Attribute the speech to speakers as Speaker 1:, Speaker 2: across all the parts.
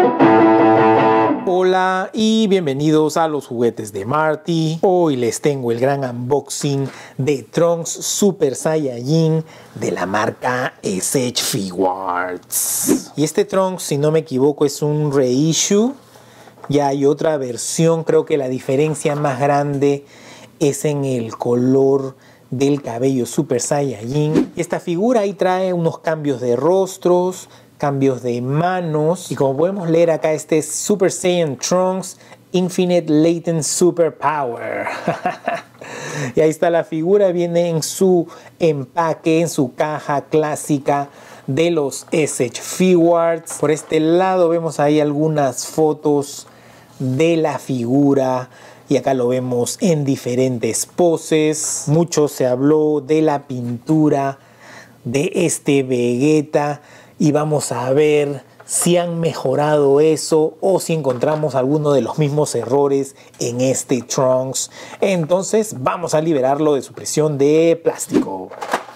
Speaker 1: Hola y bienvenidos a los juguetes de Marty. Hoy les tengo el gran unboxing de Trunks Super Saiyajin de la marca SH Figuarts. Y este Trunks, si no me equivoco, es un reissue. Ya hay otra versión, creo que la diferencia más grande es en el color del cabello Super Saiyajin. Y esta figura ahí trae unos cambios de rostros, cambios de manos, y como podemos leer acá, este es Super Saiyan Trunks Infinite Latent Super Power. Y ahí está la figura, viene en su empaque, en su caja clásica de los SH Figuarts. Por este lado vemos ahí algunas fotos de la figura y acá lo vemos en diferentes poses. Mucho se habló de la pintura de este Vegeta y vamos a ver si han mejorado eso o si encontramos alguno de los mismos errores en este Trunks. Entonces vamos a liberarlo de su prisión de plástico.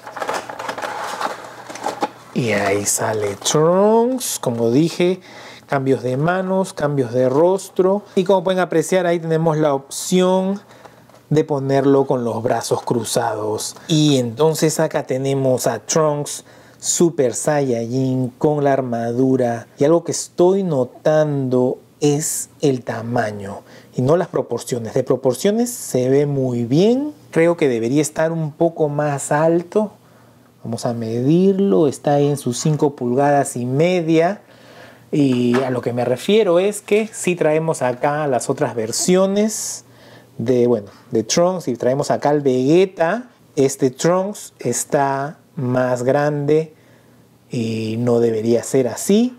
Speaker 1: Y ahí sale Trunks, como dije, cambios de manos, cambios de rostro. Y como pueden apreciar, ahí tenemos la opción de ponerlo con los brazos cruzados. Y entonces acá tenemos a Trunks Super Saiyajin con la armadura. Y algo que estoy notando es el tamaño y no las proporciones. De proporciones se ve muy bien. Creo que debería estar un poco más alto. Vamos a medirlo. Está ahí en sus 5 pulgadas y media. Y a lo que me refiero es que si traemos acá las otras versiones de Trunks y traemos acá el Vegeta, este Trunks está más grande y no debería ser así.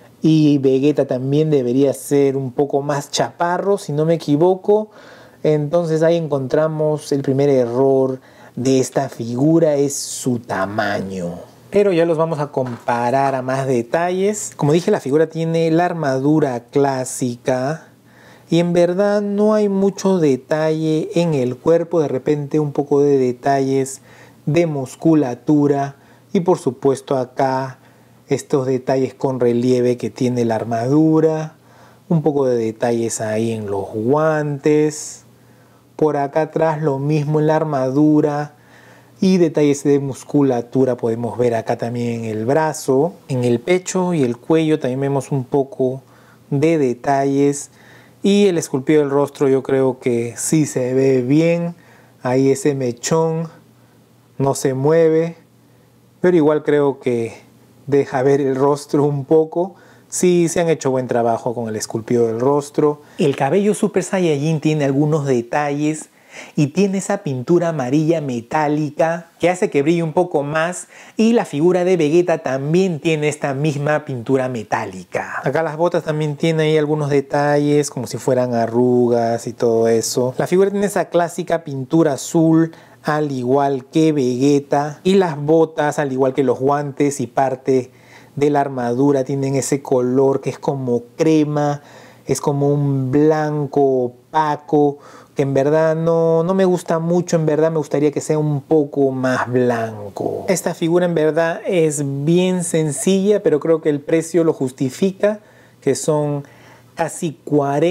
Speaker 1: Y Vegeta también debería ser un poco más chaparro, si no me equivoco. Entonces ahí encontramos el primer error de esta figura, es su tamaño. Pero ya los vamos a comparar a más detalles. Como dije, la figura tiene la armadura clásica y en verdad no hay mucho detalle en el cuerpo. De repente un poco de detalles de musculatura y por supuesto acá estos detalles con relieve que tiene la armadura. Un poco de detalles ahí en los guantes. Por acá atrás lo mismo en la armadura. Y detalles de musculatura podemos ver acá también en el brazo, en el pecho y el cuello también vemos un poco de detalles. Y el esculpido del rostro yo creo que sí se ve bien. Ahí ese mechón no se mueve, pero igual creo que deja ver el rostro un poco. Sí, se han hecho buen trabajo con el esculpido del rostro. El cabello Super Saiyajin tiene algunos detalles y tiene esa pintura amarilla metálica que hace que brille un poco más, y la figura de Vegeta también tiene esta misma pintura metálica. Acá las botas también tienen ahí algunos detalles como si fueran arrugas y todo eso. La figura tiene esa clásica pintura azul al igual que Vegeta, y las botas al igual que los guantes y parte de la armadura tienen ese color que es como crema, es como un blanco opaco, que en verdad no me gusta mucho. En verdad me gustaría que sea un poco más blanco. Esta figura en verdad es bien sencilla, pero creo que el precio lo justifica, que son casi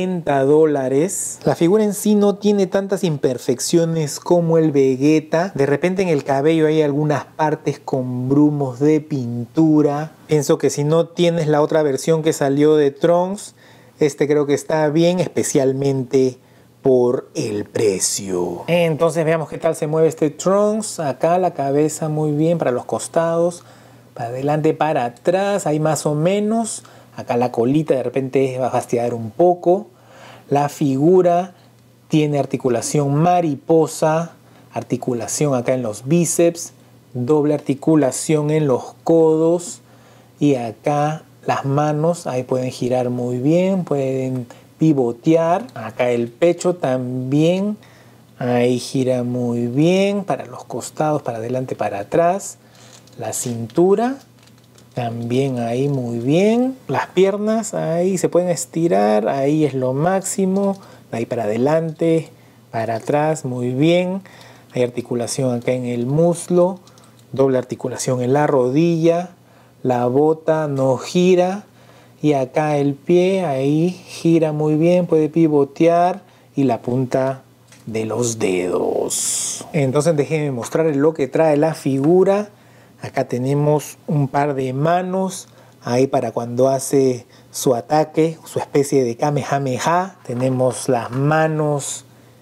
Speaker 1: $40. La figura en sí no tiene tantas imperfecciones como el Vegeta. De repente en el cabello hay algunas partes con brumos de pintura. Pienso que si no tienes la otra versión que salió de Trunks, este creo que está bien, especialmente por el precio. Entonces veamos qué tal se mueve este Trunks. Acá la cabeza muy bien para los costados, para adelante, para atrás, ahí más o menos. Acá la colita de repente va a fastidiar un poco. La figura tiene articulación mariposa, articulación acá en los bíceps, doble articulación en los codos, y acá las manos ahí pueden girar muy bien, pueden pivotear. Acá el pecho también, ahí gira muy bien para los costados, para adelante, para atrás. La cintura también ahí muy bien. Las piernas ahí se pueden estirar, ahí es lo máximo. Ahí para adelante, para atrás, muy bien. Hay articulación acá en el muslo, doble articulación en la rodilla. La bota no gira Y acá el pie, ahí gira muy bien, puede pivotear. Y la punta de los dedos. Entonces déjenme mostrarles lo que trae la figura. Acá tenemos un par de manos. Ahí para cuando hace su ataque, su especie de Kamehameha. Tenemos las manos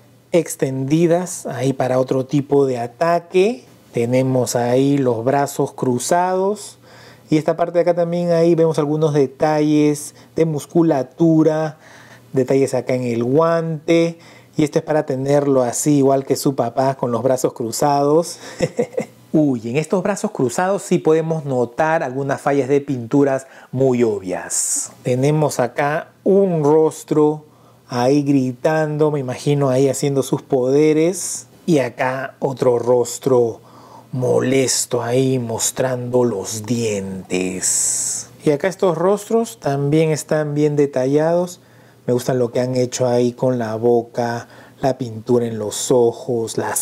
Speaker 1: extendidas ahí para otro tipo de ataque. Tenemos ahí los brazos cruzados. Y esta parte de acá también ahí vemos algunos detalles de musculatura, detalles acá en el guante. Y esto es para tenerlo así igual que su papá con los brazos cruzados. Uy, en estos brazos cruzados sí podemos notar algunas fallas de pinturas muy obvias. Tenemos acá un rostro ahí gritando, me imagino ahí haciendo sus poderes. Y acá otro rostro molesto ahí mostrando los dientes. Y acá estos rostros también están bien detallados. Me gusta lo que han hecho ahí con la boca, la pintura en los ojos, las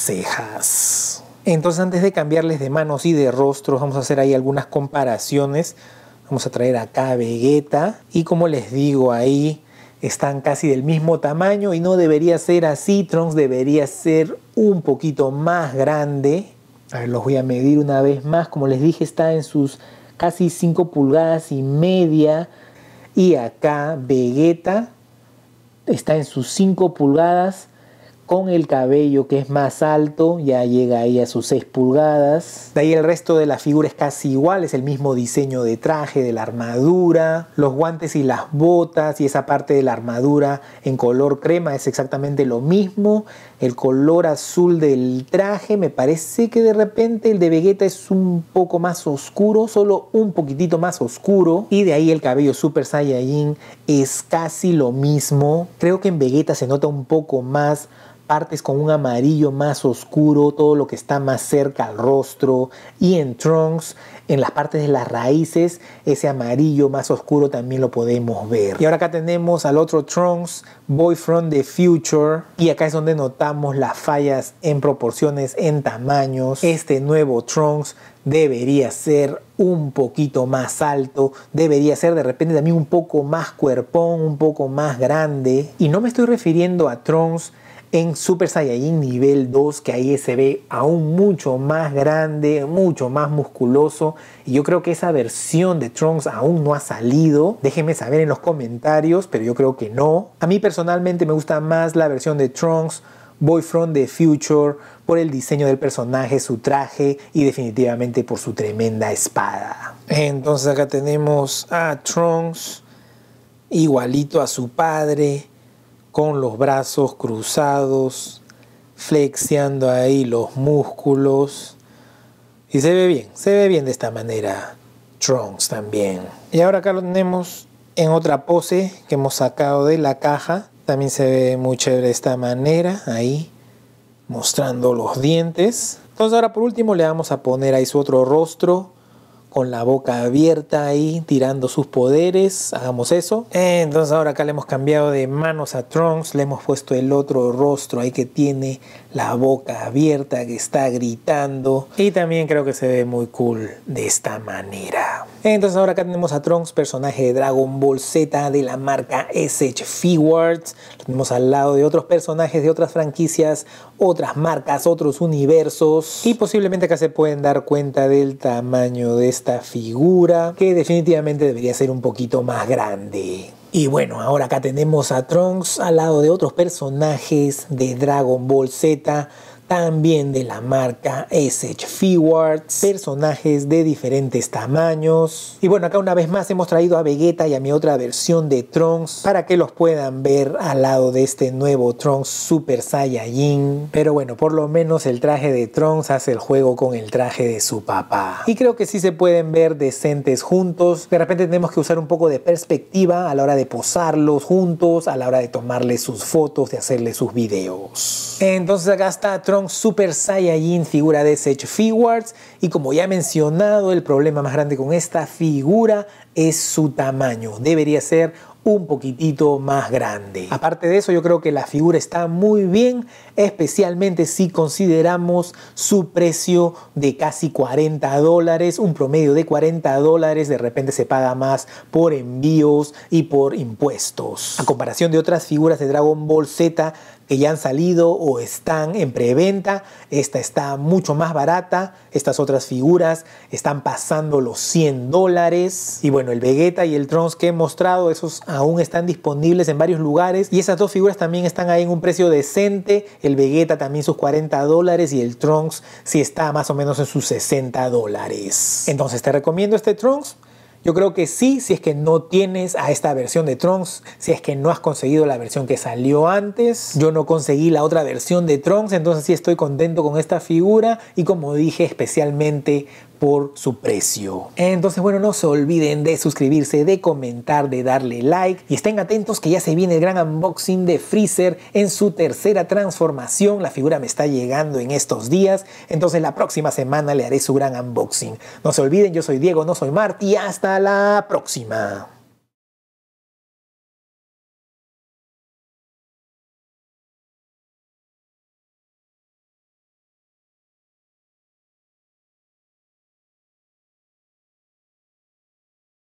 Speaker 1: cejas. Entonces antes de cambiarles de manos y de rostros vamos a hacer ahí algunas comparaciones. Vamos a traer acá a Vegeta y como les digo ahí están casi del mismo tamaño y no debería ser así. Trunks debería ser un poquito más grande. A ver, los voy a medir una vez más. Como les dije, está en sus casi 5 pulgadas y media. Y acá Vegeta está en sus 5 pulgadas. Con el cabello que es más alto, ya llega ahí a sus 6 pulgadas. De ahí el resto de la figura es casi igual, es el mismo diseño de traje, de la armadura. Los guantes y las botas y esa parte de la armadura en color crema es exactamente lo mismo. El color azul del traje, me parece que de repente el de Vegeta es un poco más oscuro, solo un poquitito más oscuro. Y de ahí el cabello Super Saiyajin es casi lo mismo. Creo que en Vegeta se nota un poco más partes con un amarillo más oscuro, todo lo que está más cerca al rostro. Y en Trunks, en las partes de las raíces, ese amarillo más oscuro también lo podemos ver. Y ahora acá tenemos al otro Trunks, Boy from the Future. Y acá es donde notamos las fallas en proporciones, en tamaños. Este nuevo Trunks debería ser un poquito más alto, debería ser de repente también un poco más cuerpón, un poco más grande. Y no me estoy refiriendo a Trunks en Super Saiyajin nivel 2, que ahí se ve aún mucho más grande, mucho más musculoso. Y yo creo que esa versión de Trunks aún no ha salido. Déjenme saber en los comentarios, pero yo creo que no. A mí personalmente me gusta más la versión de Trunks Boy from the Future por el diseño del personaje, su traje y definitivamente por su tremenda espada. Entonces acá tenemos a Trunks igualito a su padre, con los brazos cruzados, flexeando ahí los músculos. Y se ve bien de esta manera Trunks también. Y ahora acá lo tenemos en otra pose que hemos sacado de la caja. También se ve muy chévere de esta manera, ahí mostrando los dientes. Entonces ahora por último le vamos a poner ahí su otro rostro, con la boca abierta ahí, tirando sus poderes. Hagamos eso. Entonces ahora acá le hemos cambiado de manos a Trunks. Le hemos puesto el otro rostro ahí que tiene la boca abierta, que está gritando. Y también creo que se ve muy cool de esta manera. Entonces ahora acá tenemos a Trunks, personaje de Dragon Ball Z de la marca SH Figuarts. Lo tenemos al lado de otros personajes de otras franquicias, otras marcas, otros universos. Y posiblemente acá se pueden dar cuenta del tamaño de esta figura, que definitivamente debería ser un poquito más grande. Y bueno, ahora acá tenemos a Trunks al lado de otros personajes de Dragon Ball Z, también de la marca SH Figuarts, personajes de diferentes tamaños. Y bueno, acá una vez más hemos traído a Vegeta y a mi otra versión de Trunks para que los puedan ver al lado de este nuevo Trunks Super Saiyajin. Pero bueno, por lo menos el traje de Trunks hace el juego con el traje de su papá. Y creo que sí se pueden ver decentes juntos. De repente tenemos que usar un poco de perspectiva a la hora de posarlos juntos, a la hora de tomarles sus fotos, de hacerles sus videos. Entonces acá está Trunks Super Saiyajin, figura de SH Figuarts. Y como ya he mencionado, el problema más grande con esta figura es su tamaño. Debería ser un poquitito más grande. Aparte de eso, yo creo que la figura está muy bien, especialmente si consideramos su precio de casi $40, un promedio de $40. De repente se paga más por envíos y por impuestos. A comparación de otras figuras de Dragon Ball Z que ya han salido o están en preventa, esta está mucho más barata. Estas otras figuras están pasando los $100. Y bueno, el Vegeta y el Trunks que he mostrado, esos aún están disponibles en varios lugares. Y esas dos figuras también están ahí en un precio decente. El Vegeta también sus $40 y el Trunks sí está más o menos en sus $60. Entonces te recomiendo este Trunks. Yo creo que sí, si es que no tienes a esta versión de Trunks, si es que no has conseguido la versión que salió antes. Yo no conseguí la otra versión de Trunks, entonces sí estoy contento con esta figura y como dije, especialmente por su precio. Entonces bueno, no se olviden de suscribirse, de comentar, de darle like y estén atentos que ya se viene el gran unboxing de Freezer en su tercera transformación. La figura me está llegando en estos días, entonces la próxima semana le haré su gran unboxing. No se olviden, yo soy Diego, no soy Marty, hasta la próxima.